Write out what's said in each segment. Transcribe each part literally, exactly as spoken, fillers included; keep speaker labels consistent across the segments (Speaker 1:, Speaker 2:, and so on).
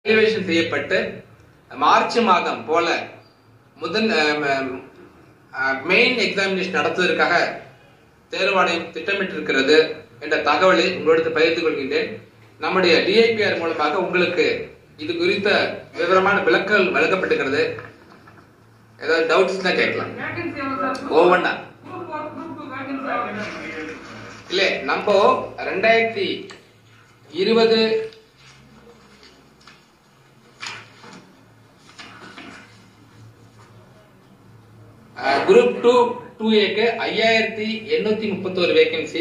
Speaker 1: Elevation செய்யப்பட்டு March மாதம் போல முதல் மெயின் எக்ஸாமினேஷன் நடத்துவதற்காக தேர்வாணையம் திட்டமிட்டிருக்கிறது என்ற தகவலை உங்களோடு பகிர்ந்து கொள்கின்றேன். நம்முடைய டிஐபிஆர் மூலமாக உங்களுக்கு இது குறித்த விவரமான விளக்கங்கள் வழங்கப்பட்டிருக்கிறது. ஏதாவது டவுட்ஸ் தான் கேட்கலாம். ஓவண்ணா இல்ல நம்ம ரெண்டாயிரத்தி இருபது குரூப் டூ டூ ஏக்கு ஐயாயிரத்தி எண்ணூத்தி முப்பத்தி ஒரு வேகன்சி,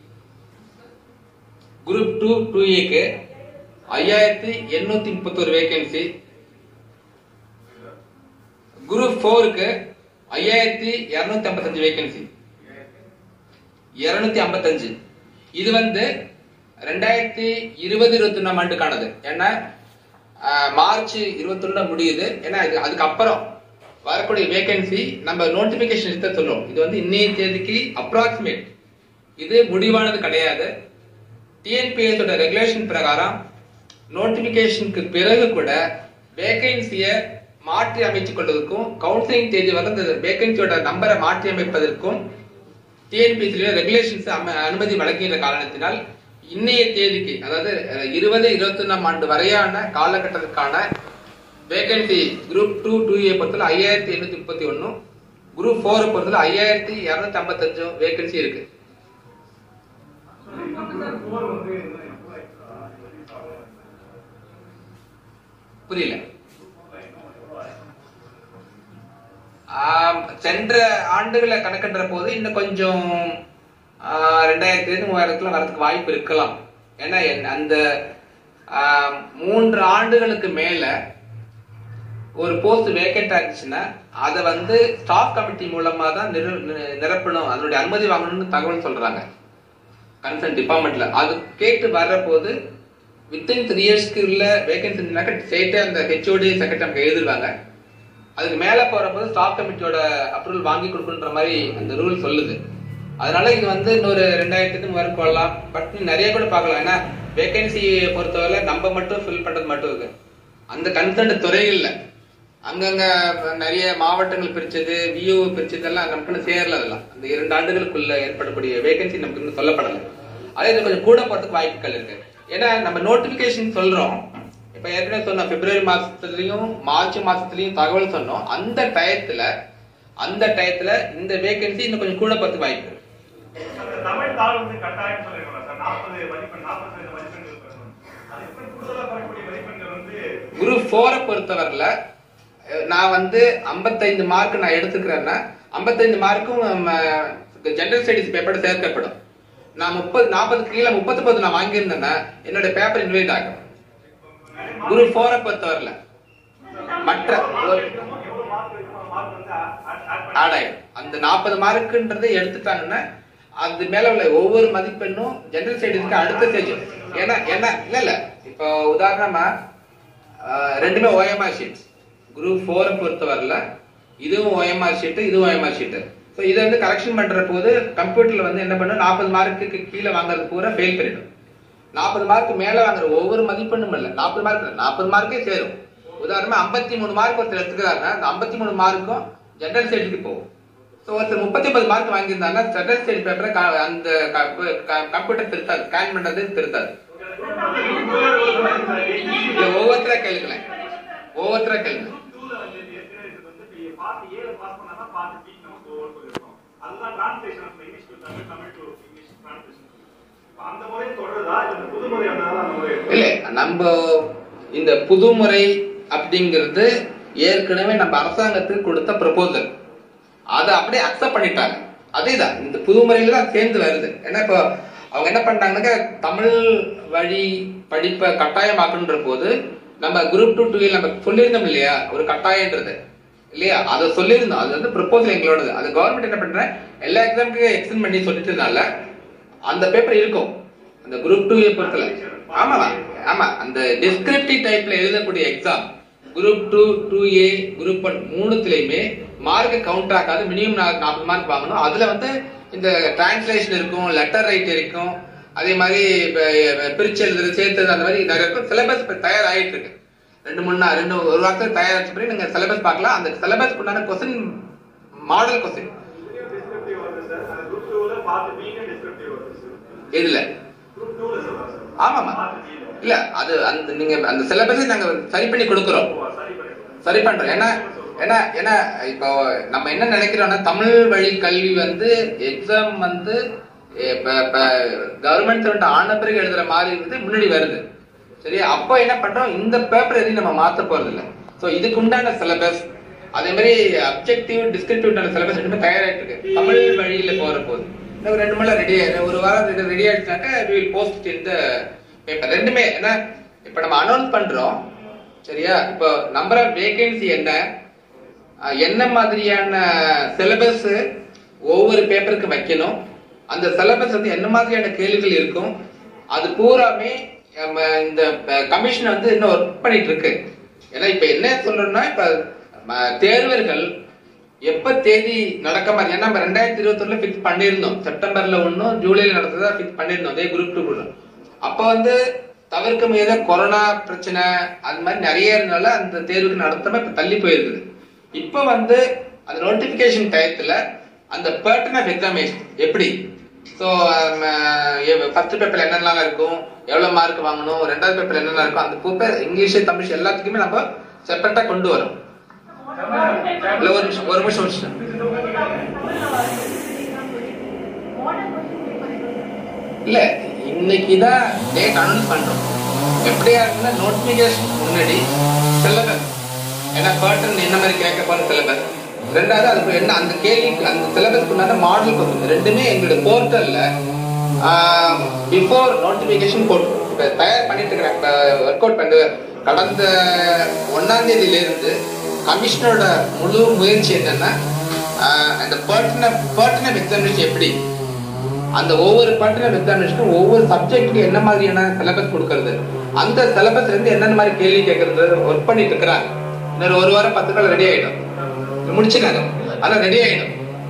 Speaker 1: குரூப் டூ டூ ஏக்கு ஐயாயிரத்தி எண்ணூத்தி முப்பத்தி ஒரு வேகன்சி, குரூப் போருக்கு ஐயாயிரத்தி இருநூத்தி ஐம்பத்தி அஞ்சு வேகன்சி, இருநூத்தி ஐம்பத்தி அஞ்சு. இது வந்து ரெண்டாயிரத்தி இருபது இருபத்தி ஒன்னாம் ஆண்டுக்கானது. ஏன்னா மார்ச் இருபத்தி ஒண்ணு முடியுது. ஏன்னா அதுக்கப்புறம் வரக்கூடிய வேகன்சி நம்ம நோட்டிபிகேஷன் எடுத்து சொல்றோம். இது வந்து இன்னைய தேதிக்கு அப்ராக்சிமேட், இது முடிவானது கிடையாது. டிஎன்பிஎஸ் ரெகுலேஷன் பிரகாரம் நோட்டிபிகேஷனுக்கு பிறகு கூட வேகன்சிய மாற்றி அமைத்துக் கொள்வதற்கும் கவுன்சிலிங் தேதி வரை இந்த வேகன்சியோட நம்பரை மாற்றி அமைப்பதற்கும் டிஎன்பிஎஸ்சி ரெகுலேஷன்ஸ் அனுமதி வழங்குகின்ற காரணத்தினால் இன்னைய தேதிக்கு, அதாவது இருபது இருபத்தி ஒன்னாம் ஆண்டு வரையான காலகட்டத்திற்கான vacancy group two two A பொறுத்தல ஐயாயிரத்தி எண்ணூத்தி முப்பத்தி ஒன்னு, குரூப் போர் பொறுத்தல ஐயாயிரத்தி இருநூத்தி ஐம்பத்தி அஞ்சு வேகன்சி இருக்கு. புரியல? சென்ற ஆண்டுகளை கணக்கின்ற போது இன்னும் கொஞ்சம் ரெண்டாயிரத்தி மூவாயிரத்துல வரதுக்கு வாய்ப்பு இருக்கலாம். ஏன்னா அந்த மூன்று ஆண்டுகளுக்கு மேல ஒரு போஸ்ட் வேக்கண்ட் ஆச்சுன்னா அதை வந்து ஸ்டாஃப் கமிட்டி மூலமா தான் நிரப்பணும், அதனுடைய அனுமதி வாங்கணும்னு தகவல் சொல்றாங்க கன்சர்ன் டிபார்ட்மெண்ட்ல. அது கேட்டு வர்ற போது வித்தின் த்ரீ இயர்ஸ்க்கு உள்ள வேகன்சி ஸ்டேட்டே அந்த ஹெச்ஓடி செக்ரட்டரி நமக்கு எழுதிருவாங்க. அதுக்கு மேல போற போது ஸ்டாஃப் கமிட்டியோட அப்ரூவல் வாங்கி கொடுக்குன்ற மாதிரி அந்த ரூல் சொல்லுது. அதனால இது வந்து இன்னொரு ரெண்டாயிரத்துக்கு மூவாயிரம் கொள்ளலாம். பட் நிறைய கூட பார்க்கலாம். ஏன்னா வேகன்சியை பொறுத்தவரை நம்ம மட்டும் ஃபில் பண்றது மட்டும் இருக்கு, அந்த கன்சர்ன் துறைகள்ல அங்கங்க நிறைய மாவட்டங்கள் பிரிச்சது, வியூ பிரிச்சது எல்லாம் நமக்கு சேரல. அதெல்லாம் அந்த இரண்டு ஆண்டுகளுக்குள்ள ஏற்படக்கூடிய வேகன்சி நமக்கு இன்னும் சொல்லப்படலை. அதே இது கொஞ்சம் கூட போறதுக்கு வாய்ப்புகள் இருக்கு. ஏன்னா நம்ம நோட்டிபிகேஷன் சொல்றோம், இப்ப ஏற்கனவே சொன்ன பிப்ரவரி மாசத்துலயும் மார்ச் மாசத்துலயும் தகவல் சொன்னோம். அந்த டயத்துல அந்த டயத்துல இந்த வேகன்சி இன்னும் கொஞ்சம் கூட போறதுக்கு வாய்ப்பு இருக்கு. குரூப் போரை பொறுத்தவரையில நான் வந்து ஐம்பத்தைந்து மார்க் நான் எடுத்துக்கிறேன்னா ஐம்பத்தைந்து மார்க்கும் ஜெனரல் ஸ்டடிஸ் பேப்பர் சேர்க்கப்படும். நான் முப்பது நாற்பது கீழே முப்பத்தி பத்து நான் வாங்கியிருந்தேன்னா என்னோட பேப்பர் இன்வைட் ஆகும். குரூப் போரை பொறுத்தவரையில மற்ற ஆடாயிடும். அந்த நாற்பது மார்க்குன்றதை எடுத்துட்டாங்கன்னா அது மேல உள்ள ஒவ்வொரு மதிப்பெண்ணும் ஜெனரல் ஸ்டடிஸ்க்கு அடுத்த ஸ்டேஜ். ஏன்னா என்ன இல்ல இல்ல இப்போ உதாரணமா ரெண்டுமே ஓஎம்ஆர் ஷீட். குரூப் போரை பொறுத்தவரையில இதுவும் ஓஎம்ஆர் ஷீட், இதுவும் ஓஎம்ஆர் ஷீட். ஸோ இதை வந்து கரெக்ஷன் பண்ற போது கம்ப்யூட்டர்ல வந்து என்ன பண்ணும், நாற்பது மார்க்குக்கு கீழே வாங்குறது பூரா ஃபெயில் பண்ணிடும். நாற்பது மார்க் மேல வாங்குற ஒவ்வொரு மதிப்பெண்ணும் இல்ல, நாற்பது மார்க் நாற்பது மார்க்கே சேரும். உதாரணமா ஐம்பத்தி மூணு மார்க் ஒருத்தர் எடுத்துக்கிறாருன்னா அந்த ஐம்பத்தி மூணு மார்க்கும் ஜெனரல் ஸ்டடிக்கு போகும். ஸோ ஒருத்தர் முப்பத்தி ஒன்பது மார்க் வாங்கியிருந்தாங்கன்னா ஜெனரல் ஸ்டடி பேப்பரை அந்த கம்ப்யூட்டர் திருத்தாது, ஸ்கேன் பண்றது திருத்தாது. ஒவ்வொருத்தரா கேளுங்களேன், ஒவ்வொருத்தரா கேளுங்க. இல்ல நம்ம இந்த புதுமுறை அப்படிங்கிறது ஏற்கனவே நம்ம அரசாங்கத்துக்கு கொடுத்த ப்ரொபோசல், அதை அப்படியே அக்செப்ட் பண்ணிட்டாங்க. அதேதான் இந்த புதுமுறையில தான் சேர்ந்து வருது. ஏன்னா இப்போ அவங்க என்ன பண்ணிட்டாங்கன்னாக்க தமிழ் வழி படிப்பை கட்டாயமாக்குன்ற போது நம்ம குரூப் டூ டூ நம்ம சொல்லியிருந்தோம் இல்லையா, ஒரு கட்டாயன்றது இல்லையா, அதை சொல்லியிருந்தோம். அது வந்து ப்ரொபோசல் எங்களோடது. அது கவர்மெண்ட் என்ன பண்றேன் எல்லா எக்ஸாமுக்கு எக்ஸ்டெண்ட் பண்ணி சொல்லிட்டதுனால அந்த பேப்பர் இருக்கும் அந்த குரூப் டூ பொறுத்தல. ஆமா ஆமா அந்த டிஸ்கிரிப்டிவ் டைப்ல எழுதக்கூடிய exam group two two A group one மூணுத்திலயுமே மார்க் கவுண்ட் ஆகாது. மினிமம் நாற்பது மார்க் வாங்கணும். அதுல வந்து இந்த டிரான்ஸ்லேஷன் இருக்கும், லெட்டர் ரைட் இருக்கும், அதே மாதிரி பிரிச்சு எழுதுறது சேர்த்தது அந்த மாதிரி நிறைய இருக்கும். சிலபஸ் இப்ப தயாராகிட்டு இருக்கு. ரெண்டு மூணு நாள் ரெண்டு ஒரு வாரத்துக்கு தயாரிச்ச பிறகு நீங்க சிலபஸ் பார்க்கலாம். அந்த சிலபஸ் உண்டான கொஸ்டின் மாடல் கொஸ்டின் இதுல ஆமாமா இல்ல அது அந்த நீங்க அந்த சிலபஸை நாங்க சரி பண்ணி கொடுக்குறோம், சரி பண்றோம். ஏன்னா ஏன்னா ஏன்னா இப்போ நம்ம என்ன நினைக்கிறோம்னா தமிழ் வழி கல்வி வந்து எக்ஸாம் வந்து கவர்மெண்ட் ஆன பிறகு எழுதுற மாதிரி இருந்து முன்னாடி வருது. சரி, அப்போ என்ன பண்றோம், இந்த பேப்பர் எதையும் நம்ம மாத்த போறது இல்லை. ஸோ இதுக்கு உண்டான சிலபஸ் அதே மாதிரி அப்ஜெக்டிவ் டிஸ்கிரிப்டிவ் சிலபஸ் ரெண்டுமே தயாராகிட்டு இருக்கு. தமிழ் வழியில போற போது இன்னும் ரெண்டு மணி ரெடி ஆயிடும், ஒரு வாரம் ரெடி ஆயிடுச்சாக்க we will post in the paper. ரெண்டுமே ஏன்னா இப்ப நம்ம அனௌன்ஸ் பண்றோம் சரியா. இப்போ நம்பர் ஆஃப் வேகன்சி என்ன, என்ன மாதிரியான சிலபஸ் ஒவ்வொரு பேப்பருக்கு வைக்கணும், அந்த சிலபஸ் வந்து என்ன மாதிரியான கேள்விகள் இருக்கும், அது பூராமே இந்த கமிஷன் வந்து இன்னும் ஒர்க் பண்ணிட்டு இருக்கு. ஏன்னா இப்ப என்ன சொல்றோம்னா இப்ப தேர்வர்கள் எப்ப தேதி நடக்க மாதிரி, ஏன்னா நம்ம ரெண்டாயிரத்தி இருபத்தி ஒண்ணுல பிக்ஸ் பண்ணிருந்தோம், செப்டம்பர்ல ஒன்னும் ஜூலைல நடந்ததா பிக்ஸ் பண்ணிருந்தோம் அதே குரூப் டூ கூட. அப்ப வந்து தவிர்க்க முடியாத கொரோனா பிரச்சனை அது மாதிரி நிறைய இருந்தனால அந்த தேர்வுக்கு நடத்தாம இப்ப தள்ளி போயிருக்குது. இப்ப வந்து அந்த நோட்டிபிகேஷன் டயத்துல அந்த பேட்டர்ன் ஆஃப் எக்ஸாமினேஷன் எப்படி, ஸோ ஃபர்ஸ்ட் பேப்பர்ல என்னென்னலாம் இருக்கும், எவ்வளவு மார்க் வாங்கணும், ரெண்டாவது பேப்பர் என்னென்ன இருக்கும், அந்த பேப்பர் இங்கிலீஷ் தமிழ் எல்லாத்துக்குமே நம்ம செப்பரேட்டா கொண்டு வரோம். இல்ல ஒரு நிமிஷம் ஒரு நிமிஷம் நிமிஷம் இல்ல இன்னைக்குதான் டேட் அனௌன்ஸ் பண்றோம். எப்படியா இருந்தா நோட்டிபிகேஷன் முன்னாடி சிலபஸ் ஏன்னா பேட்டர்ன் என்ன மாதிரி கேட்க போற சிலபஸ், ரெண்டாவது அதுக்கு என்ன அந்த கேள்வி அந்த சிலபஸ்க்கு உண்டான மாடல் கொஸ்டின் ரெண்டுமே எங்களுடைய போர்ட்டல்ல பிஃபோர் நோட்டிபிகேஷன் போட்டு தயார் பண்ணிட்டு இருக்கிறேன். ஒர்க் அவுட் பண்ணு கடந்த ஒன்னாம் தேதியில இருந்து கமிஷனரோட முழு முயற்சி என்னன்னா அந்த பர்டினப் பர்டினப் எக்ஸாமினேஷன் எப்படி, அந்த ஒவ்வொரு பர்டினப் எக்ஸாமினேஷனும் ஒவ்வொரு சப்ஜெக்ட்டுக்கு என்ன மாதிரியான சிலபஸ் கொடுக்கறது, அந்த சிலபஸ்ல இருந்து என்னென்ன மாதிரி கேள்வி கேட்கறது ஒர்க் பண்ணிட்டு இருக்கிறாங்க. இன்னொரு ஒரு வாரம் பத்து கால் ரெடி ஆயிடும், முடிச்சுக்காங்க, அதான் ரெடி ஆயிடும்.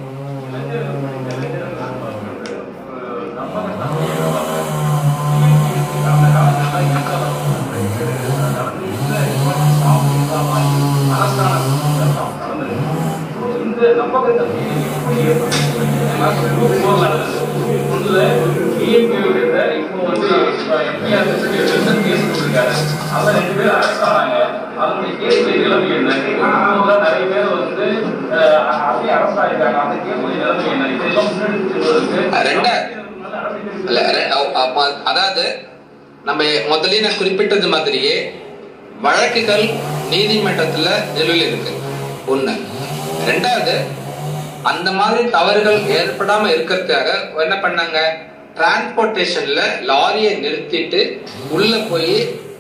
Speaker 1: அதாவது நம்ம முதல்ல நான் குறிப்பிட்டது மாதிரியே வழக்குகள் நீதிமன்றத்துல நிலுவையில் இருக்கு ஒண்ணு. ரெண்டாவது அந்த மாதிரி தவறுகள் ஏற்படாம இருக்கிறதுக்காக என்ன பண்ணாங்க, டிரான்ஸ்போர்டேஷன்ல லாரியை நிறுத்திட்டு உள்ள போய்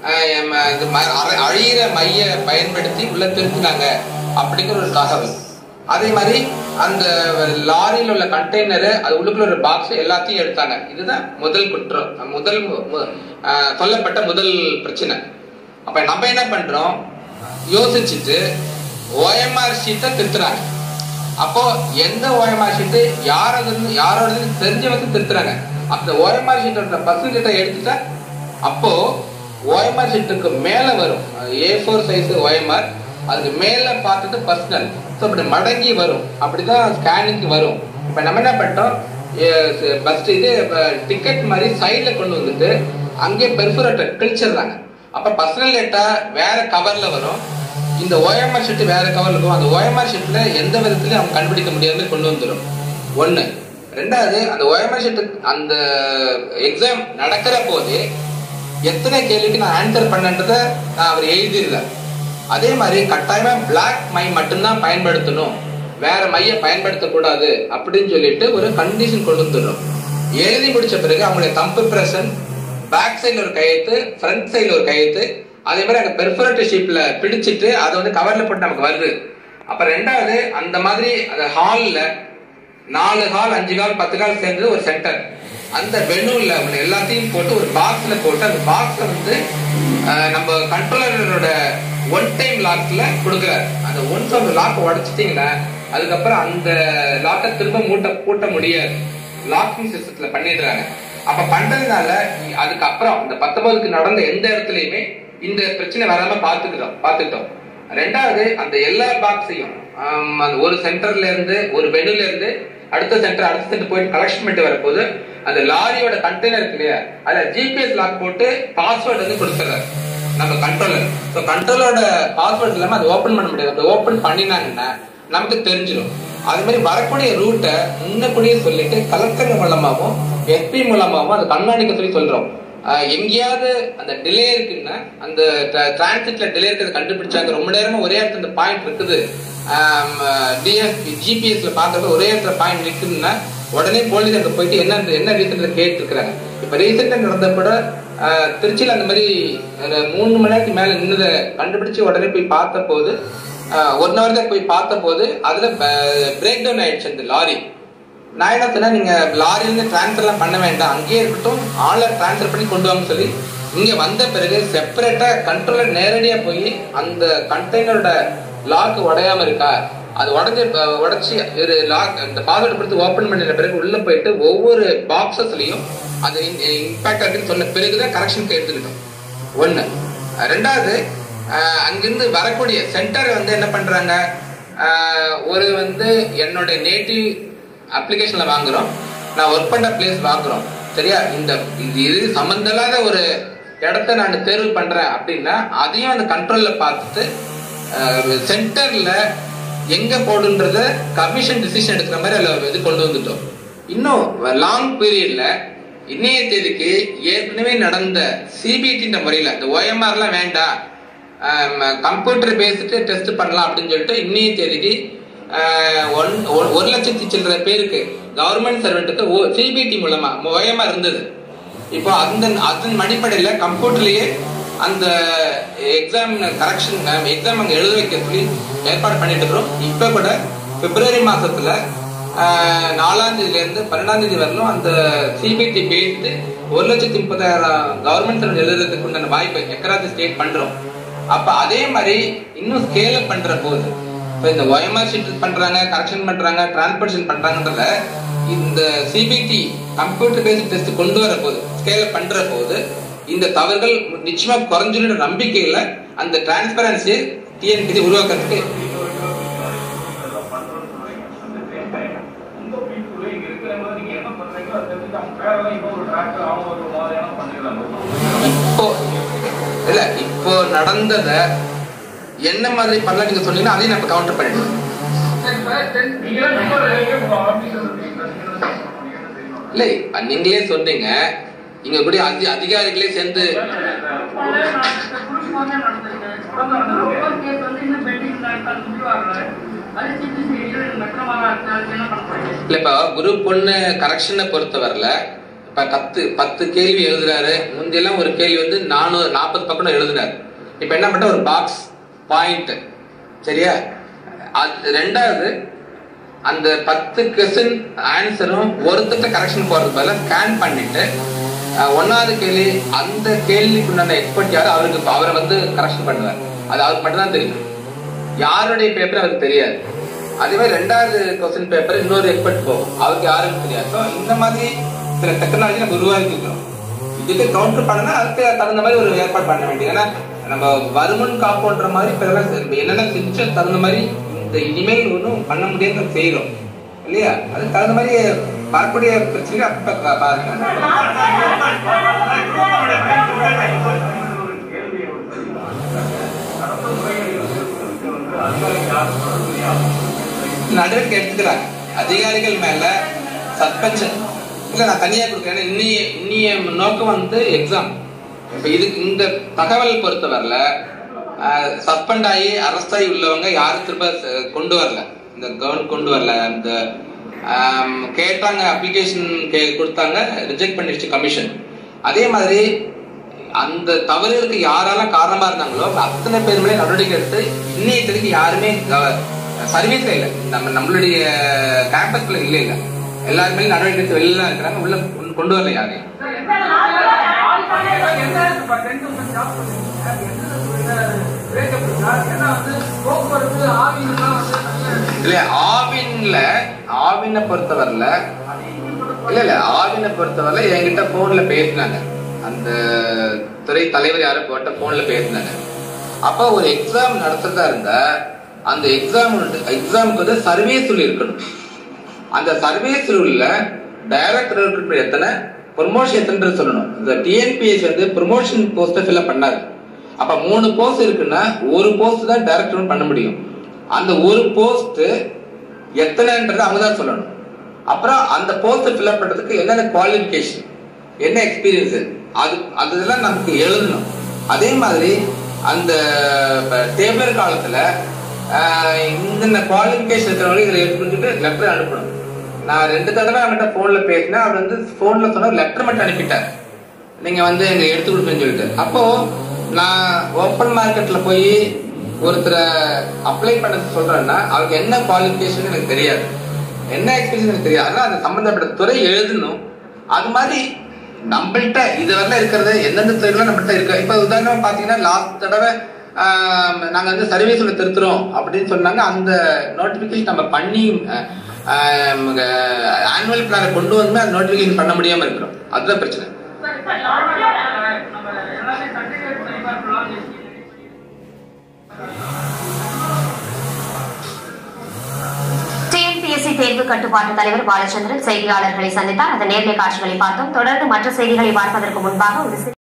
Speaker 1: அழியிற மைய பயன்படுத்தி உள்ள திருத்தினாங்க அப்படிங்கிற ஒரு தகவல். அதே மாதிரி அந்த லாரியில் உள்ள கண்டெய்னரு அது உள்ளுக்குள்ள ஒரு பாக்ஸ் எல்லாத்தையும் எடுத்தாங்க. இதுதான் முதல் குற்றம், முதல் சொல்லப்பட்ட முதல் பிரச்சனை. அப்ப நம்ம என்ன பண்றோம், யோசிச்சுட்டு ஓஎம்ஆர் ஷீட்டை திருத்துறாங்க. அப்போ எந்த ஓஎம்ஆர் ஷீட்டு யாரோட யாரோட தெரிஞ்சவங்க திருத்துறாங்க. அந்த ஓஎம்ஆர் ஷீட்டோட பர்சன்டேஜை எடுத்துட்டா அப்போ ஓஎம்ஆர் ஷீட்டுக்கு மேல வரும் ஏ ஃபோர் சைஸ் ஓஎம்ஆர், அதுக்கு மேல பார்த்துட்டு பர்சனல், ஸோ அப்படி மடங்கி வரும், அப்படிதான் ஸ்கேனிங்க்கு வரும். இப்போ நம்ம என்ன பண்ணிட்டோம், பஸ் இது டிக்கெட் மாதிரி சைடில் கொண்டு வந்துட்டு அங்கே பெர்ஃபரேட்டர் கிழிச்சிடுறாங்க. அப்போ பர்சனல் டேட்டா வேற கவர்ல வரும், இந்த ஓஎம்ஆர் ஷீட் வேற கவர்ல இருக்கும். அந்த ஓஎம்ஆர் ஷீட்ல எந்த விதத்துலயும் அவங்க கண்டுபிடிக்க முடியாம கொண்டு வந்துடும் ஒண்ணு. ரெண்டாவது அந்த ஓஎம்ஆர் ஷீட் அந்த எக்ஸாம் நடக்கிற போது எத்தனை கேள்விக்கு நான் ஆன்சர் பண்ணன்றத நான் அவர் எழுதிடுறேன். அதே மாதிரி கட்டாயமா பிளாக் மை மட்டும்தான் பயன்படுத்தணும், வேற மைய பயன்படுத்தக்கூடாது அப்படின்னு சொல்லிட்டு ஒரு கண்டிஷன் கொண்டு வந்துடும். எழுதி முடிச்ச பிறகு அவங்களுடைய தம்பு பிரசன், பேக் சைட்ல ஒரு கையெழுத்து, ஃப்ரண்ட் சைட்ல ஒரு கையெழுத்து, அதே மாதிரி அங்க பெர்ஃபரேட்டர் ஷீட்ல பிடிச்சிட்டு அதை வந்து கவர்ல போட்டு நமக்கு வருது. அப்ப ரெண்டாவது அந்த மாதிரி அந்த ஹால்ல நாலு ஹால் அஞ்சு கால் பத்து கால் சேர்ந்து ஒரு சென்டர், அந்த வெனுல எல்லாத்தையும் போட்டு ஒரு பாக்ஸ்ல போட்டு அந்த பாக்ஸ்ல வந்து நம்ம கண்ட்ரோலரோட ஒன் டைம் லாக்ல கொடுக்குறாரு. அந்த ஒன்ஸ் அந்த லாக் உடைச்சிட்டீங்கன்னா அதுக்கப்புறம் அந்த லாக்கை திரும்ப மூட்ட பூட்ட முடியாது, லாக்கிங் சிஸ்டத்துல பண்ணிடுறாங்க. அப்ப பண்றதுனால அதுக்கப்புறம் இந்த பத்தொன்பதுக்கு நடந்த எந்த இடத்துலயுமே இந்த பிரச்சனை வராம பாத்துக்கிட்டோம் பாத்துக்கிட்டோம் ரெண்டாவது, அந்த எல்லா பாக்ஸையும் ஒரு சென்டர்ல இருந்து ஒரு பெண்ணுல இருந்து அடுத்த சென்டர் அடுத்த சென்டர் போயிட்டு கலெக்ஷன் பண்ணிட்டு வரப்போது அந்த லாரியோட கண்டெய்னர் இருக்கு இல்லையா, அதுல ஜிபிஎஸ் லாக் போட்டு பாஸ்வேர்டு வந்து கொடுத்துறாரு நம்ம கண்ட்ரோலர். ஸோ கண்ட்ரோலோட பாஸ்வேர்டு இல்லாம அதை ஓபன் பண்ண முடியாது. அப்படி ஓபன் பண்ணினாங்கன்னா நமக்கு தெரிஞ்சிடும். அது மாதிரி வரக்கூடிய ரூட்டை முன்னக்கூடியே சொல்லிட்டு கலெக்டர் மூலமாகவும் எஸ்பி மூலமாகவும் அதை கண்காணிக்க சொல்லி சொல்றோம். எங்கேயாவது அந்த டிலே இருக்குன்னா அந்த டிரான்சிட்ல டிலே இருக்கிறத கண்டுபிடிச்சாங்க. ரொம்ப நேரமா ஒரே இடத்துல இந்த பாயிண்ட் இருக்குது, ஜிபிஎஸ்ல பாக்குறது ஒரே இடத்துல பாயிண்ட் இருக்குதுன்னா உடனே போலீஸ் அங்க போயிட்டு என்ன என்ன ரீசன் கேட்டு இருக்கிறாங்க. இப்ப ரீசெண்டா நடந்த கூட திருச்சியில அந்த மாதிரி மூணு மணி நேரத்துக்கு மேல நின்னதை கண்டுபிடிச்சு உடனே போய் பார்த்த போது ஒன் ஹவர் தான் போய் பார்த்த போது அதுல பிரேக் டவுன் ஆயிடுச்சு அந்த லாரி. நான் என்ன சொன்னா, நீங்க லாரியிலிருந்து டிரான்ஸ்ஃபர் எல்லாம் பண்ண வேண்டாம், அங்கேயே இருக்கட்டும், ஆன்ல டிரான்ஸ்ஃபர் பண்ணி கொண்டு வாங்க சொல்லி இங்க வந்த பிறகு செப்பரேட்டா கண்ட்ரோலர் நேரடியா போய் அந்த கண்டெய்னரோட லாக் உடையாம இருக்கா, அது உடஞ்சி உடச்சி ஒரு லாக் அந்த பாஸ்வேர்டு கொடுத்து ஓபன் பண்ணின பிறகு உள்ள போயிட்டு ஒவ்வொரு பாக்ஸஸ்லயும் அது இம்பாக்ட் இருக்குன்னு சொன்ன பிறகுதான் கரெக்ஷனுக்கு எடுத்துக்கிட்டோம். ஒண்ணு. ரெண்டாவது, அங்கிருந்து வரக்கூடிய சென்டர் வந்து என்ன பண்றாங்க, ஒரு வந்து என்னோட நேட்டிவ் அப்ளிகேஷன்ல வாங்குறோம், நான் ஒர்க் பண்ண பிளேஸ் வாங்குறோம், சரியா, இந்த இது சம்பந்தம் இல்லாத ஒரு இடத்த நான் தேர்வு பண்றேன் அப்படின்னா அதையும் அந்த கண்ட்ரோல்ல பார்த்துட்டு சென்டர்ல எங்க போடுன்றத கமிஷன் டிசிஷன் எடுக்கிற மாதிரி அதில் இது கொண்டு வந்துட்டோம். இன்னும் லாங் பீரியட்ல இன்னைய தேதிக்கு ஏற்கனவே நடந்த சிபிடின்ற முறையில இந்த ஓஎம்ஆர்லாம் வேண்டாம், கம்ப்யூட்டர் பேசிட்டு டெஸ்ட் பண்ணலாம் அப்படின்னு சொல்லிட்டு இன்னைய தேதிக்கு ஒரு லட்சத்தி சில்லற பேருக்கு கவர்மெண்ட் சர்வெண்ட்டுக்கு சிபிடி மூலமா ஓஎம்ஆர் இருந்தது. இப்போ அந்த அதன் அடிப்படையில கம்ப்யூட்டர்லயே அந்த எக்ஸாம் கரெக்ஷன் எக்ஸாம் அங்க எழுத வைக்க சொல்லி ஏற்பாடு பண்ணிட்டு இருக்கிறோம். இப்ப கூட பிப்ரவரி மாசத்துல நாலாம் தேதியில இருந்து பன்னெண்டாம் தேதி வரலும் அந்த சிபிடி பேஸ்டு ஒரு லட்சத்தி முப்பதாயிரம் கவர்மெண்ட் சர்வெண்ட் எழுதுறதுக்கு உண்டான வாய்ப்பை எக்கராத்தி ஸ்டேட் பண்றோம். அப்ப அதே மாதிரி இன்னும் ஸ்கேல் அப் பண்ற போது இந்த ஓஎம்ஆர் ஷீட் பண்றாங்க, கரெக்ஷன் பண்றாங்க, டிரான்ஸ்போர்டேஷன் பண்றாங்கன்றத இந்த சிபிடி கம்ப்யூட்டர் பேஸ்ட் டெஸ்ட் கொண்டு வர போது ஸ்கேல் அப் பண்ற போது இந்த தவறுகள் நிச்சயமா குறைஞ்சுன்ற நம்பிக்கையில அந்த டிரான்ஸ்பரன்சி டிஎன்பிசி உருவாக்குறதுக்கு இப்போ இல்ல இப்போ நடந்தத என்ன மாதிரி பண்ணலாம் நீங்க சொன்னீங்கன்னா அதையும் நம்ம கவுண்டர் பண்ணிடுவோம். இல்ல நீங்களே சொன்னீங்க, இங்க கூட அதிகாரிகளே சேர்ந்து இல்ல இப்ப குரூப் ஒன்னு கரெக்ஷனை பொறுத்த வரல, இப்ப பத்து பத்து கேள்வி எழுதுறாரு, முந்தையெல்லாம் ஒரு கேள்வி வந்து நானூறு நாற்பது பக்கம் எழுதுனாரு. இப்ப என்ன பண்ண ஒரு பாக்ஸ் பாயிண்ட், சரியா. ரெண்டாவது, அந்த பத்து கொஸ்டின் ஆன்சரும் ஒருத்தட்ட கரெக்ஷன் போறது பதில ஸ்கேன் பண்ணிட்டு ஒன்னாவது கேள்வி அந்த கேள்விக்கு உண்டான எக்ஸ்பர்ட் யாரு அவருக்கு அவரை வந்து கரெக்ஷன் பண்ணுவார். அது அவருக்கு மட்டும்தான் தெரியும், யாருடைய பேப்பர் அவருக்கு தெரியாது. அதே மாதிரி ரெண்டாவது கொஸ்டின் பேப்பர் இன்னொரு எக்ஸ்பர்ட் போகும், அவருக்கு யாருக்கும் தெரியாது. ஸோ இந்த மாதிரி சில டெக்னாலஜி நம்ம உருவாக்கிக்கிறோம். இதுக்கு கவுண்டர் பண்ணனா அதுக்கு தகுந்த மாதிரி ஒரு ஏற்பாடு பண்ண வேண்டியது. ஏன்னா நம்ம வருமுன் காப்போன்ற மாதிரி என்னென்ன செஞ்ச தகுந்த மாதிரி இந்த இனிமேல் ஒன்றும் பண்ண முடியாது செய்யறோம் இல்லையா. அதுக்கு தகுந்த மாதிரி வரக்கூடிய பிரச்சனை அப்ப பாருங்க. நடவடிக்கை எடுத்துக்கிறாங்க அதிகாரிகள் மேல சஸ்பென்ஷன் இல்ல, நான் தனியா கொடுக்குறேன். இன்னைய இன்னைய நோக்கம் வந்து எக்ஸாம். இப்ப இதுக்கு இந்த தகவல் பொறுத்த வரல சஸ்பெண்ட் ஆகி அரெஸ்ட் ஆகி உள்ளவங்க யாரும் திரும்ப கொண்டு வரல, இந்த கவர்மெண்ட் கொண்டு வரல. அந்த கேட்டாங்க, அப்ளிகேஷன் கொடுத்தாங்க, ரிஜெக்ட் பண்ணிடுச்சு கமிஷன். அதே மாதிரி அந்த தவறுகளுக்கு யாரெல்லாம் காரணமா இருந்தாங்களோ அத்தனை பேர் மேலே நடவடிக்கை எடுத்து இன்னைய தேதிக்கு யாருமே சர்வீஸ்ல இல்லை, நம்ம நம்மளுடைய கேம்பஸ்ல இல்லை இல்லை எல்லாருமே நடவடிக்கை எடுத்து வெளியில இருக்கிறாங்க, உள்ள கொண்டு வரல யாரையும். இல்ல ஆவின்ல ஆவினை பொறுத்தவரையில இல்ல இல்ல ஆவினை பொறுத்தவரை என்கிட்ட போன்ல பேசினாங்க. அந்த துறை தலைவர் யாரும் போட்ட போன்ல பேசினாங்க. அப்ப ஒரு எக்ஸாம் நடத்துறதா இருந்தா அந்த எக்ஸாம் எக்ஸாமுக்கு வந்து சர்வீஸ் ரூல் இருக்கணும். அந்த சர்வீஸ் ரூல்ல டைரக்ட் ரெக்ரூட்மெண்ட் எத்தனை, ப்ரொமோஷன் எத்தனை சொல்லணும். இந்த டிஎன்பிஎஸ்சி வந்து ப்ரொமோஷன் போஸ்ட்டை ஃபில்அப் பண்ணாது. அப்ப மூணு போஸ்ட் இருக்குன்னா ஒரு போஸ்ட் தான் டைரக்ட் பண்ண முடியும். அந்த ஒரு போஸ்ட் எத்தனைன்றது அவங்க தான் சொல்லணும். அப்புறம் அந்த போஸ்ட் ஃபில்அப் பண்றதுக்கு என்னென்ன குவாலிஃபிகேஷன், என்ன எக்ஸ்பீரியன்ஸ், அது அதெல்லாம் நமக்கு எழுதணும். அதே மாதிரி அந்த டேபிளர் காலத்துல இந்த குவாலிஃபிகேஷன் இருக்கிறவங்க இதில் எடுத்துட்டு லெட்டர் அனுப்பணும். நான் ரெண்டு தடவை அவங்ககிட்ட போன்ல பேசினேன். அவர் வந்து போன்ல சொன்ன லெட்டர் மட்டும் அனுப்பிட்டார், நீங்க வந்து எங்க எடுத்து கொடுப்பேன்னு சொல்லிட்டு. அப்போ நான் ஓப்பன் மார்க்கெட்ல போய் ஒருத்தரை அப்ளை பண்ண சொல்றேன்னா அவருக்கு என்ன குவாலிஃபிகேஷன் எனக்கு தெரியாது, என்ன எக்ஸ்பீரியன்ஸ் எனக்கு தெரியாது. அதனால அந்த சம்பந்தப்பட்ட துறை எழுதணும். அது மாதிரி நம்மள்கிட்ட இதுவரை இருக்கிறது எந்தெந்த துறைகளும் நம்மள்கிட்ட இருக்கு. இப்ப உதாரணமா பாத்தீங்கன்னா லாஸ்ட் தடவை நாங்க வந்து சர்வீஸ்ல திருத்துறோம் அப்படின்னு சொன்னாங்க. அந்த நோட்டிபிகேஷன் நம்ம பண்ணி ஆனுவல் பிளானை கொண்டு வந்து அந்த நோட்டிபிகேஷன் பண்ண முடியாம இருக்கிறோம். அதுதான் பிரச்சனை.
Speaker 2: டிஎன்பிஎஸ்சி தேர்வு கட்டுப்பாட்டு தலைவர் பாலச்சந்திரன் செய்தியாளர்களை சந்தித்தார். அந்த நேர்லை காட்சிகளை பார்த்தோம். தொடர்ந்து மற்ற செய்திகளை பார்ப்பதற்கு முன்பாக ஒரு